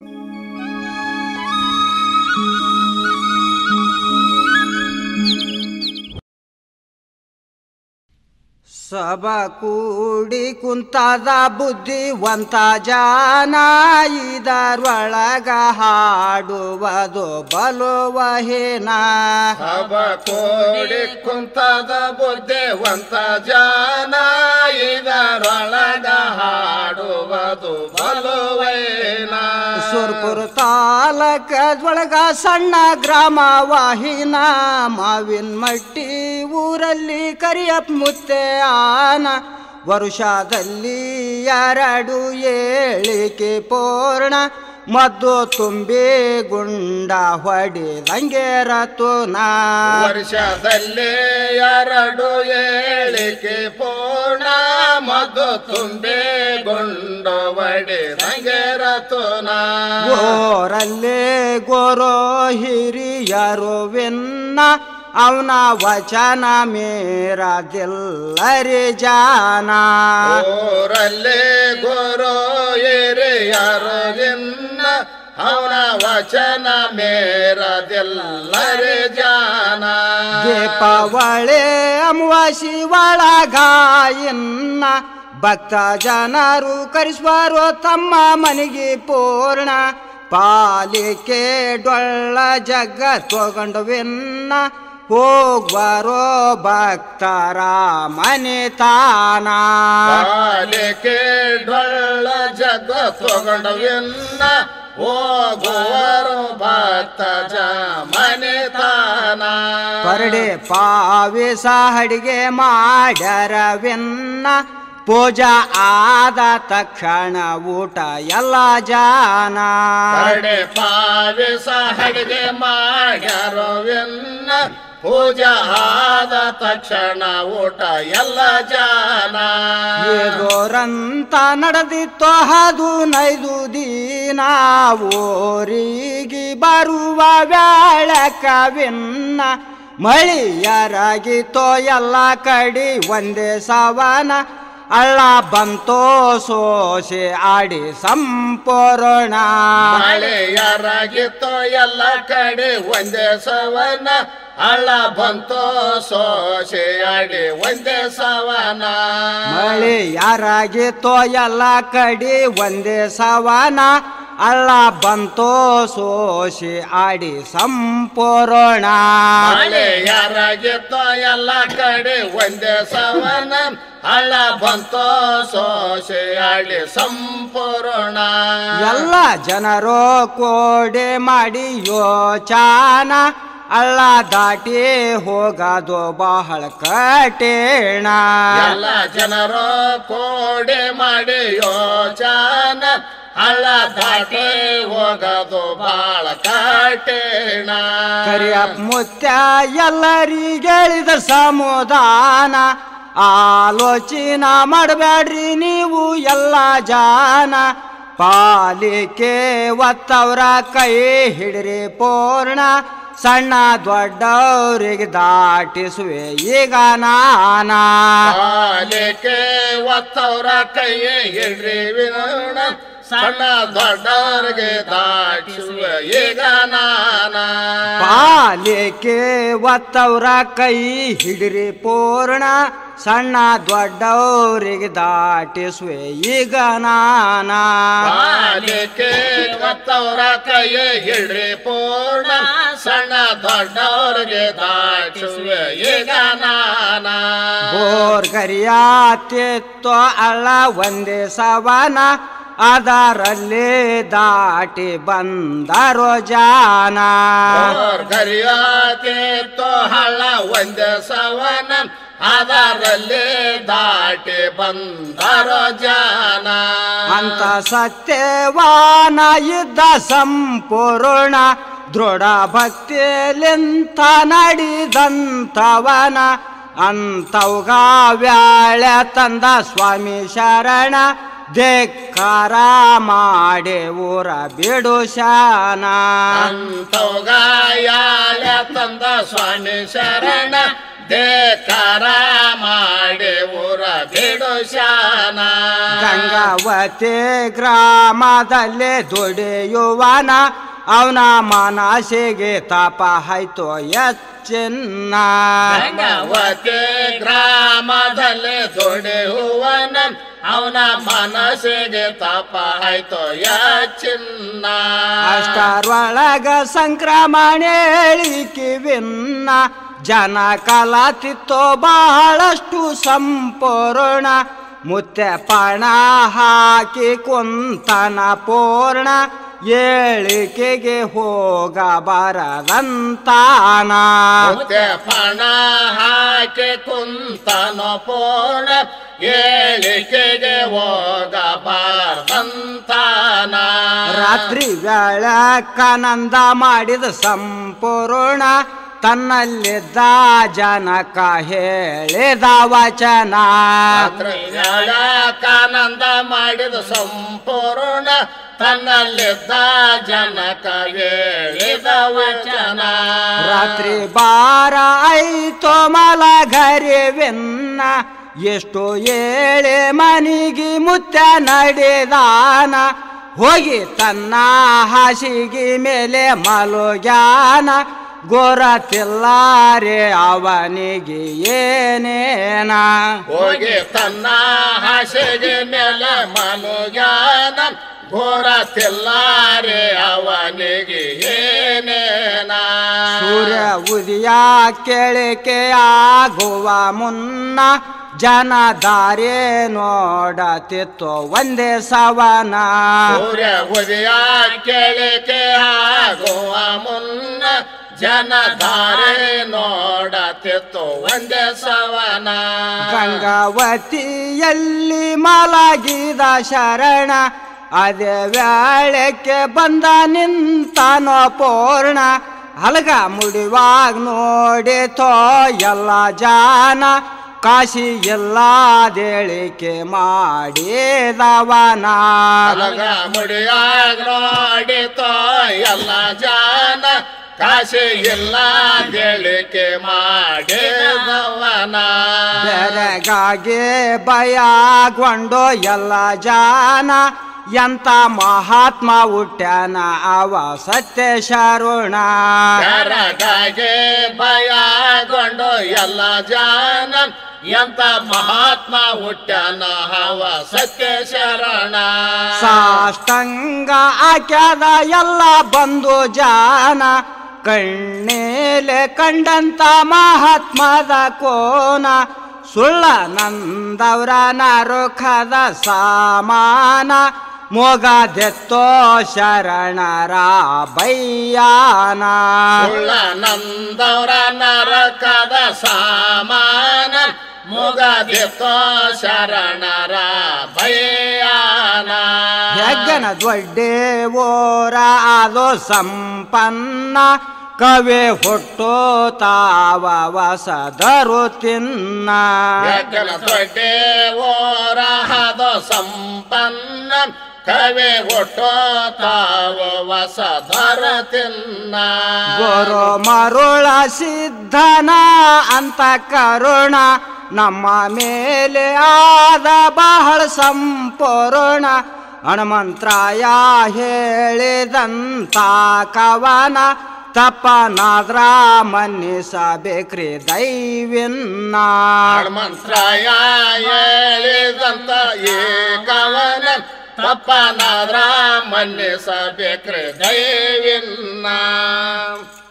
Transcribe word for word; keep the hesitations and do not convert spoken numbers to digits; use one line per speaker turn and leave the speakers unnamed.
ಸಭ ಕೂಡಿ ಕುಂತಾದ ಬುದ್ಧಿವಂತ ಜಾನ ಇದರೊಳಗ ಹಾಡುವುದು ಬಲುವಹೀನ.
ಸಭ ಕೂಡಿ ಕುಂತಾದ ಬುದ್ಧಿವಂತ ಜಾನ ಇದರೊಳಗ ಹಾಡುವುದು ಬಲುವಹೀನ.
ಸುರ್ಪುರ ತಾಲೂಕದೊಳಗ ಸಣ್ಣ ಗ್ರಾಮ ವಾಹಿನ ಮಾವಿನ ಮಟ್ಟಿ ಊರಲ್ಲಿ ಕರಿಯಪ್ಪ ಮುತ್ತೆ ಆನ. ವರುಷದಲ್ಲಿ ಎರಡು ಏಳಿಕೆ ಪೂರ್ಣ ಮದ್ದು ತುಂಬಿ ಗುಂಡ ಹೊಡಿದಂಗೆ ರತುನ.
ವರ್ಷದಲ್ಲಿ ಎರಡು ಏಳಿಕೆ ಪೂರ್ಣ ಮದ್ದು ತುಂಬಿ ಗುಂಡ ಹೊಡಿದಂಗೆ ರತುನ.
ಗೋರಲ್ಲಿ ಗೋರೋ ಹಿರಿಯರು ವಿನ್ನ ಅವನ ವಚನ ಮೀರದಿಲ್ಲರಿ ಜಾನ.
ಊರಲ್ಲೇ ಗುರು ಹಿರಿಯರು ವಿನ್ನ ಅವನ ವಚನ ಮೇರದಿಲ್ಲರಿ ಜಾನ.
ದೀಪಾವಳಿ ಅಮಾವಾಸಿ ಒಳಗ ಇನ್ನ ಭಕ್ತ ಜನರು ಕರೆಸುವರು ತಮ್ಮ ಮನೆಗೆ ಪೂರ್ಣ. ಪಾಲಿಕೆ ಡೊಳ್ಳ ಜಗ್ಗ ತಗೊಂಡುವಿನ್ನ ಹೋಗುವರೋ ಭಕ್ತರ ಮನೆ ತಾನ.
ಪಾಲಿಕೆ ಡೊಳ್ಳ ಜಗ್ಗ ತಗೊಂಡುವಿನ್ನ ಹೋಗುವರು ಭಕ್ತ ಜ ಮನೆ ತಾನ.
ಪರಡೆ ಪಾವಿಸ ಅಡಿಗೆ ಮಾಡ್ಯಾರವಿನ್ನ ಪೂಜಾ ಆದ ತಕ್ಷಣ ಊಟ ಎಲ್ಲ ಜಾನ.
ಪರಡೆ ಪಾವಿಸ ಅಡಿಗೆ ಮಾಡ್ಯಾರವಿನ್ನ ಪೂಜಾ ಆದ ತಕ್ಷಣ ಊಟ ಎಲ್ಲ ಜಾನ.
ಏಗೋರಂತ ನಡೆದಿತ್ತು ಹದಿನೈದು ದಿನ ಊರಿಗೆ ಬರುವ ವ್ಯಾಳಕವಿನ್ನ ಮಳಿಯರಾಗಿತ್ತೋ ಎಲ್ಲ ಕಡಿ ಒಂದೇ ಸವನ. ಅಳ್ಳ ಬಂತೋ ಸೋಸೆ ಆಡಿ ಸಂಪೂರ್ಣ.
ಮಳೆಯರಾಗಿತ್ತೋ ಎಲ್ಲ ಕಡೆ ಒಂದೇ ಸವನ. ಹಳ್ಳ ಬಂತೋ ಸೋಸೆ ಆಡಿ ಒಂದೇ ಸವನ.
ಮಳೆಯರಾಗಿತ್ತೋ ಎಲ್ಲ ಕಡಿ ಒಂದೇ ಸವನ. ಅಳ್ಳ ಬಂತೋ ಸೋಸೆ ಆಡಿ ಸಂಪೂರ್ಣ.
ಮಳೆಯರಾಗಿತ್ತೋ ಎಲ್ಲ ಕಡೆ ಒಂದೇ ಸವನ. ಹಳ್ಳ ಬಂತೋ ಸೋಸೆ ಆಡಿ ಸಂಪೂರ್ಣ.
ಎಲ್ಲ ಜನರು ಕೋಡೆ ಮಾಡಿ ಯೋಚಾನ ಅಳ್ಳ ದಾಟಿ ಹೋಗೋದು ಬಹಳ ಕಠಿಣ.
ಎಲ್ಲ ಜನರು ಕೋಡೆ ಮಾಡಿ ಯೋಚಾನ ಹಳ್ಳ ದಾಟಿ ಹೋಗೋದು ಬಹಳ ಕಠಿಣ.
ಕರಿಯಪ್ಪ ಮುತ್ಯ ಎಲ್ಲರಿಗೆ ಹೇಳಿದ ಸಮಾಧಾನ ಆಲೋಚನ ಮಾಡಬೇಡ್ರಿ ನೀವು ಎಲ್ಲ ಜಾನ. ಪಾಲಿಕೆ ಒತ್ತವ್ರ ಕೈ ಹಿಡ್ರಿ ಪೂರ್ಣ ಸಣ್ಣ ದೊಡ್ಡವ್ರಿಗೆ ದಾಟಿಸುವೆ ಈಗ ನಾನ.
ಪಾಲಿಕೆ ಒತ್ತವ್ರ ಕೈ ಹಿಡ್ರಿ ವಿನ ಸಣ್ಣ ದೊಡ್ಡವ್ರಿಗೆ ದಾಟಿಸುವೆ ಈಗ ನಾನ.
ಪಾಲಿಕೆ ಒತ್ತವ್ರ ಕೈ ಹಿಡ್ರಿ ಪೂರ್ಣ ಸಣ್ಣ ದೊಡ್ಡವ್ರಿಗೆ ದಾಟಿಸುವೆ ಈಗ ನಾನ.
ಪಾಲಿಕೆ ಒತ್ತವ್ರ ಕೈ ಹಿಡ್ರಿ ಪೂರ್ಣ ಸಣ್ಣ ದೊಡ್ಡವ್ರಿಗೆ ದಾಟಿಸುವೆ ಈಗ ನಾನ.
ಬೋರ್ ಗರಿಯಾತಿತ್ತೋ ಅಳ್ಳ ಒಂದೇ ಸವನ ಅದರಲ್ಲಿ ದಾಟಿ ಬಂದರೋ ಜಾನ.
ಗರಿಯಾತಿತ್ತೋ ಹಳ್ಳ ಒಂದೇ ಸವನ ಅದರಲ್ಲಿ ದಾಟಿ ಬಂದರೋ ಜಾನ.
ಅಂತ ಸತ್ಯವಾನ ಇದ್ದ ಸಂಪೂರ್ಣ ದೃಢ ಭಕ್ತಿಯಲ್ಲಿಂತ ನಡೆದಂತವನ. ಅಂತವ್ಗ ವ್ಯಾಳ ತಂದ ಸ್ವಾಮಿ ಶರಣ ಧಿಕ್ಕಾರ ಮಾಡಿ ಊರ ಬಿಡು ಶಾನ.
ಅಂತವ್ಗ ಯಾಳ ತಂದ ಸ್ವಾಮಿ ಶರಣ ದೇಕಾರ ಮಾಡಿ ಊರ ಬಿಡುಶಾನ
ಗಂಗಾವತಿ ಗ್ರಾಮದಲ್ಲಿ ದುಡಿಯುವನ ಅವನ ಮನಸ್ಸಿಗೆ ತಾಪ ಆಯ್ತು ಹೆಚ್ಚಿನ
ಗಂಗಾವತಿ ಗ್ರಾಮದಲ್ಲಿ ದುಡಿಯುವನ ಅವನ ಮನಸ್ಸಿಗೆ ತಾಪ ಆಯ್ತು ಹೆಚ್ಚಿನ
ಅಷ್ಟರೊಳಗ ಸಂಕ್ರಮಣೆ ಕಿವಿನ್ನ ಜನ ಕಲಾತಿತ್ತು ಬಹಳಷ್ಟು ಸಂಪೂರ್ಣ ಮುತ್ತೆ ಪಣ ಹಾಕಿ ಕುಂತನ ಪೂರ್ಣ ಏಳಿಕೆಗೆ ಹೋಗಬಾರದಂತಾನ
ಮುತ್ತೆ ಪಣ ಹಾಕಿ ಕುಂತನ ಪೂರ್ಣ ಏಳಿಕೆಗೆ ಹೋಗಬಾರದಂತಾನ
ರಾತ್ರಿ ಬೆಳಕನಂದ ಮಾಡಿದ ಸಂಪೂರ್ಣ ತನ್ನಲ್ಲಿದ್ದ ಜನಕ ಹೇಳಿದ ವಚನ
ಕಾನಂದ ಮಾಡಿದ ಸಂಪೂರ್ಣ ತನ್ನಲ್ಲಿದ್ದ ಜನಕ ಹೇಳಿದ ವಚನ
ರಾತ್ರಿ ಬಾರ ಐತೋ ಮಲಗರಿವೆನ್ನ ಎಷ್ಟು ಏಳೆ ಮನಿಗೆ ಮುತ್ತ ನಡೆದಾನ ಹೋಗಿ ತನ್ನ ಹಾಸಿಗೆ ಮೇಲೆ ಮಲಗ್ಯಾನ ಗೊರತಿಲ್ಲಾರೆ ಅವನಿಗೆ ಏನೇನ
ಹೋಗಿ ತನ್ನ ಹಾಸಿಗೆ ಮೇಲೆ ಮಲಗ್ಯಾನ ಗೊರತಿಲ್ಲಾರೆ ಅವನಿಗೆ ಏನೇನ
ಸೂರ್ಯ ಉದಯ ಕೇಳಿಕೆ ಆಗುವ ಮುನ್ನ ಜನ ದಾರಿ ನೋಡತಿತ್ತು ಒಂದೇ ಸವನ
ಸೂರ್ಯ ಉದಯ ಕೇಳಿಕೆ ಆಗುವ ಮುನ್ನ ಜನ ದಾರಿ ನೋಡತಿತ್ತು ಒಂದೇ ಸವನ
ಗಂಗಾವತಿಯಲ್ಲಿ ಮಲಗಿದ ಶರಣ ಅದೇ ವೇಳೆಕ್ಕೆ ಬಂದ ನಿಂತನೋ ಪೂರ್ಣ ಹಲಗ ಮುಡಿವಾಗ ನೋಡಿತೋ ಎಲ್ಲ ಜಾನ ಕಾಶಿ ಎಲ್ಲದೇಳಿಕೆ ಮಾಡಿದವನ
ಹಲಗ ಮುಡಿಯಾಗ ನೋಡಿತೋ ಎಲ್ಲ ಜಾನ ಕಾಶಿ ಎಲ್ಲ ಹೇಳಿಕೆ ಮಾಡಿದವನ
ಬೆರಗಾಗಿ ಭಯಗೊಂಡು ಎಲ್ಲ ಜಾನ ಎಂತ ಮಹಾತ್ಮ ಹುಟ್ಟ್ಯಾನ ಅವ ಸತ್ಯ ಶರುಣ
ಬೆರಗಾಗಿ ಭಯಗೊಂಡು ಎಲ್ಲ ಜಾನ ಎಂತ ಮಹಾತ್ಮ ಹುಟ್ಟ್ಯಾನ ಅವ ಸತ್ಯ ಶರಣ
ಸಾಷ್ಟಂಗ ಆಕ್ಯಾದ ಎಲ್ಲ ಬಂದು ಜಾನ ಕಣ್ಣೇಲೆ ಕಂಡಂತ ಮಹಾತ್ಮದ ಕೋನ ಸುಳ್ಳ ನಂದವ್ರ ನರುಖದ ಸಾಮಾನ ಮೊಗದೆತ್ತೋ ಶರಣರ ಬಯ್ಯಾನ
ಸುಳ್ಳ ನಂದವ್ರ ನರಕದ ಸಾಮಾನ ಮುಗದಿತ್ತೋ ಶರಣರ ಭಯಾನ
ಹೆಗ್ಗನ ದೊಡ್ಡೆ ಓರ ಅದು ಸಂಪನ್ನ ಕವಿ ಹುಟ್ಟು ತಾವ ವಸದರು ತಿನ್ನ
ಹೆಗ್ಗನ ದೊಡ್ಡೆ ಓರಹದ ಸಂಪನ್ನ ಕವಿ ಹುಟ್ಟು ತಾವ ವಸದರ ತಿನ್ನ
ಗುರು ಮರುಳ ಸಿದ್ಧನ ಅಂತ ಕರುಣ ನಮ್ಮ ಮೇಲೆ ಆದ ಬಹಳ ಸಂಪೂರ್ಣ ಹನುಮಂತ್ರಾಯ ಹೇಳಿದಂತ ಕವನ ತಪ್ಪನಾದ್ರ ಮನ್ನಿಸಬೇಕ್ರಿ ದೈವಿನ್ನ
ಹನುಮಂತ್ರಾಯ ಹೇಳಿದಂತ ಈ ಕವನ ತಪ್ಪನಾದ್ರ ಮನ್ನಿಸಬೇಕ್ರಿ ದೈವಿನ್ನ